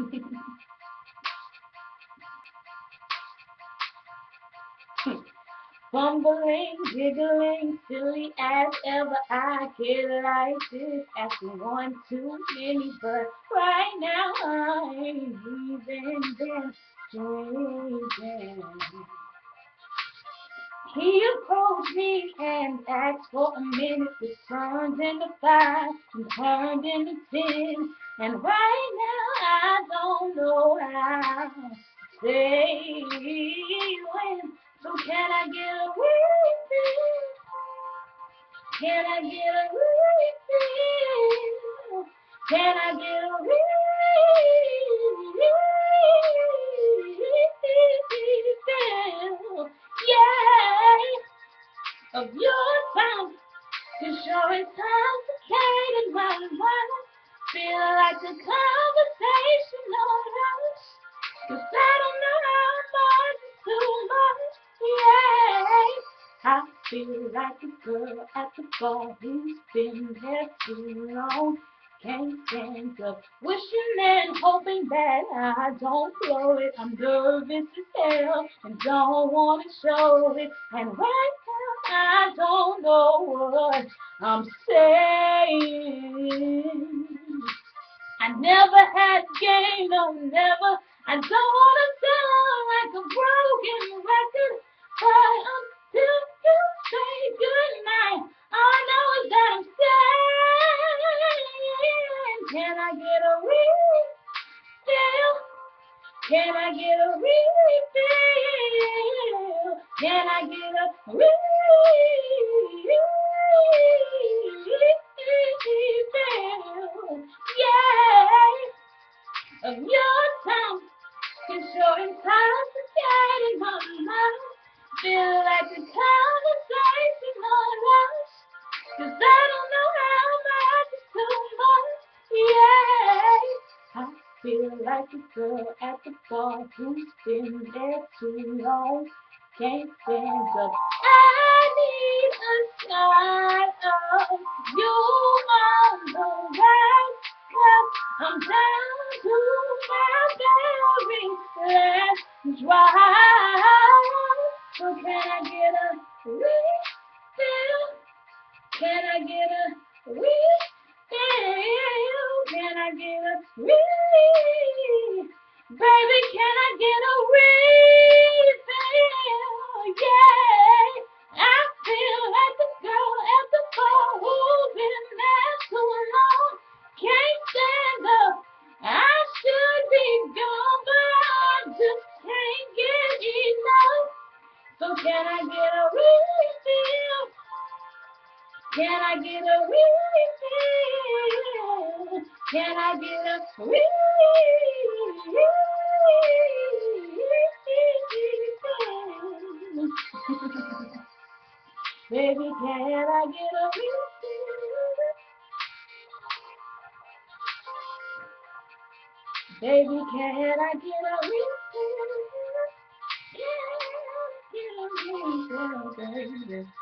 Fumbling, giggling, silly as ever. I get like this after one too many, but right now I ain't even been drinking. He approached me and asked for a minute. It turned into 5 and turned into 10. And right now I don't know how to say when. So can I get a refill? Can I get a refill? Can I get a refill? Yeah, of your time. You sure it's complicated my life. Feel like the conversation on us. 'Cause I don't know how much is too much. Yeah, I feel like a girl at the bar who's been there too long. Can't stand up, wishing and hoping that I don't blow it. I'm nervous as hell and don't want to show it. And right now I don't know what I'm saying. I never had game, no never. I don't wanna sound like a broken record, but until you say goodnight, all I know is that I'm staying. Can I get a refill? Can I get a refill? Can I get a refill? Yeah, of your time. It's so intoxicating my mind. Feel like a conversation on us. 'Cause I don't know how much is too much. Yeah, I feel like a girl at the bar who's been there too long. Can't stand up. I need a shot of you on the right cup. I'm down to my very last drop. So can I get a refill? Can I get a refill? Can I get a refill? Baby, can I get a refill? Yeah, I feel like the girl at the bar who's been there too long. Can't stand up. I should be gone, but I just can't get enough. So can I get a refill? Can I get a refill? Can I get a refill? Baby, can I get a refill? Baby, can I get a refill? Can I get a refill, baby?